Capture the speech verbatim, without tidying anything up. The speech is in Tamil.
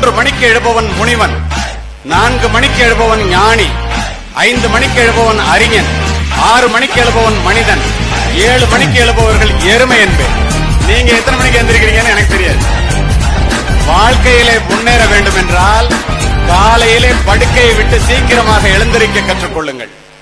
மூன்று மணிக்கு எழுபவன் முனிவன், நான்கு மணிக்கு எழுபவன் ஞானி, ஐந்து மணிக்கு எழுபவன் அறிஞன், ஆறு மணிக்கு எழுபவன் மனிதன், ஏழு மணிக்கு எழுபவர்கள் எருமை என்பேன். நீங்க எத்தனை மணிக்கு எழுந்திருக்கிறீங்கன்னு எனக்கு தெரியாது. வாழ்க்கையிலே முன்னேற வேண்டும் என்றால் காலையிலே படுக்கையை விட்டு சீக்கிரமாக எழுந்திருக்க கற்றுக்கொள்ளுங்கள்.